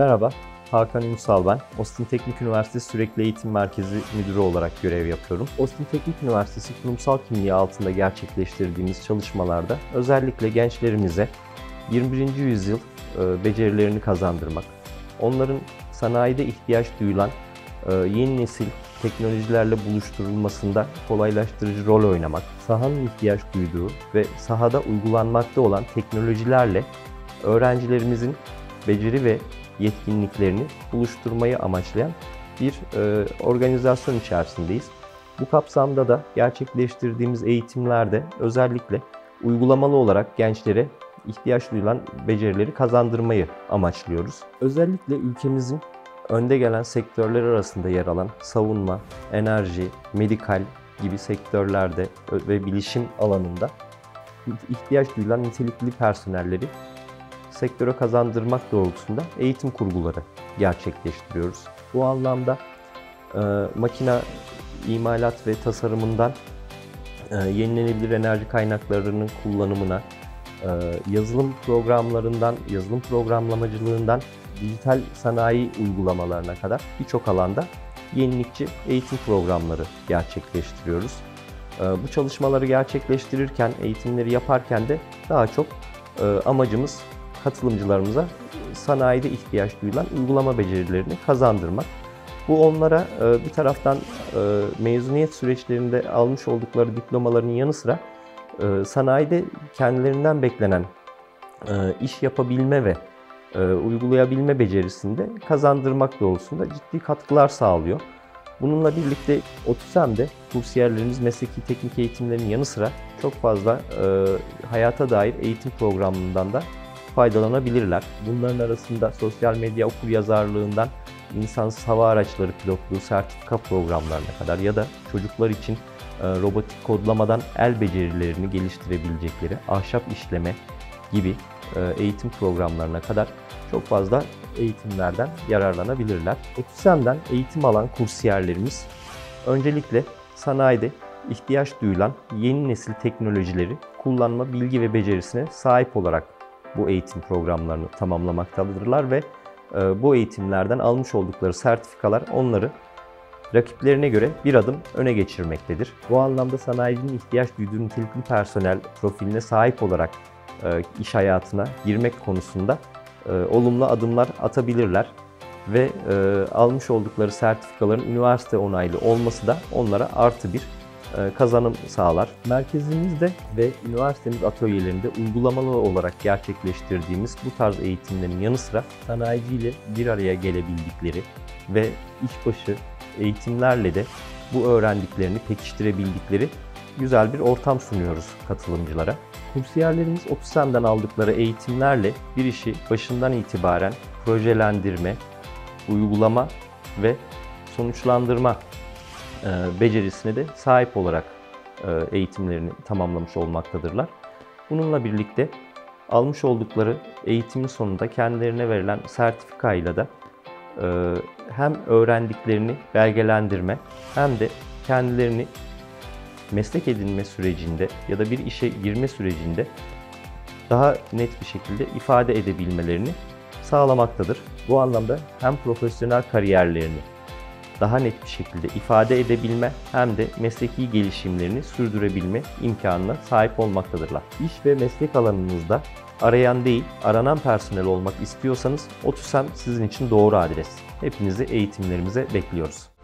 Merhaba, Hakan Ünsal ben. Austin Teknik Üniversitesi Sürekli Eğitim Merkezi Müdürü olarak görev yapıyorum. Austin Teknik Üniversitesi kurumsal kimliği altında gerçekleştirdiğimiz çalışmalarda özellikle gençlerimize 21. yüzyıl becerilerini kazandırmak, onların sanayide ihtiyaç duyulan yeni nesil teknolojilerle buluşturulmasında kolaylaştırıcı rol oynamak, sahanın ihtiyaç duyduğu ve sahada uygulanmakta olan teknolojilerle öğrencilerimizin beceri ve yetkinliklerini buluşturmayı amaçlayan bir organizasyon içerisindeyiz. Bu kapsamda da gerçekleştirdiğimiz eğitimlerde özellikle uygulamalı olarak gençlere ihtiyaç duyulan becerileri kazandırmayı amaçlıyoruz. Özellikle ülkemizin önde gelen sektörler arasında yer alan savunma, enerji, medikal gibi sektörlerde ve bilişim alanında ihtiyaç duyulan nitelikli personelleri sektöre kazandırmak doğrultusunda eğitim kurguları gerçekleştiriyoruz. Bu anlamda makine imalat ve tasarımından yenilenebilir enerji kaynaklarının kullanımına, yazılım programlarından, yazılım programlamacılığından dijital sanayi uygulamalarına kadar birçok alanda yenilikçi eğitim programları gerçekleştiriyoruz. Bu çalışmaları gerçekleştirirken, eğitimleri yaparken de daha çok amacımız katılımcılarımıza sanayide ihtiyaç duyulan uygulama becerilerini kazandırmak. Bu onlara bir taraftan mezuniyet süreçlerinde almış oldukları diplomaların yanı sıra sanayide kendilerinden beklenen iş yapabilme ve uygulayabilme becerisini de kazandırmak doğrultusunda ciddi katkılar sağlıyor. Bununla birlikte OTÜSEM'de kursiyerlerimiz mesleki teknik eğitimlerinin yanı sıra çok fazla hayata dair eğitim programından da faydalanabilirler. Bunların arasında sosyal medya okuryazarlığından insansız hava araçları pilotluğu sertifika programlarına kadar ya da çocuklar için robotik kodlamadan el becerilerini geliştirebilecekleri ahşap işleme gibi eğitim programlarına kadar çok fazla eğitimlerden yararlanabilirler. OTÜSEM'den eğitim alan kursiyerlerimiz öncelikle sanayide ihtiyaç duyulan yeni nesil teknolojileri kullanma bilgi ve becerisine sahip olarak bu eğitim programlarını tamamlamaktadırlar ve bu eğitimlerden almış oldukları sertifikalar onları rakiplerine göre bir adım öne geçirmektedir. Bu anlamda sanayicinin ihtiyaç duyduğu nitelikli personel profiline sahip olarak iş hayatına girmek konusunda olumlu adımlar atabilirler ve almış oldukları sertifikaların üniversite onaylı olması da onlara artı bir kazanım sağlar. Merkezimizde ve üniversitemiz atölyelerinde uygulamalı olarak gerçekleştirdiğimiz bu tarz eğitimlerin yanı sıra sanayiciyle bir araya gelebildikleri ve işbaşı eğitimlerle de bu öğrendiklerini pekiştirebildikleri güzel bir ortam sunuyoruz katılımcılara. Kursiyerlerimiz OTÜSEM'den aldıkları eğitimlerle bir işi başından itibaren projelendirme, uygulama ve sonuçlandırma becerisine de sahip olarak eğitimlerini tamamlamış olmaktadırlar. Bununla birlikte almış oldukları eğitimin sonunda kendilerine verilen sertifikayla da hem öğrendiklerini belgelendirme hem de kendilerini meslek edinme sürecinde ya da bir işe girme sürecinde daha net bir şekilde ifade edebilmelerini sağlamaktadır. Bu anlamda hem profesyonel kariyerlerini daha net bir şekilde ifade edebilme hem de mesleki gelişimlerini sürdürebilme imkanına sahip olmaktadırlar. İş ve meslek alanınızda arayan değil, aranan personel olmak istiyorsanız OTÜSEM sizin için doğru adres. Hepinizi eğitimlerimize bekliyoruz.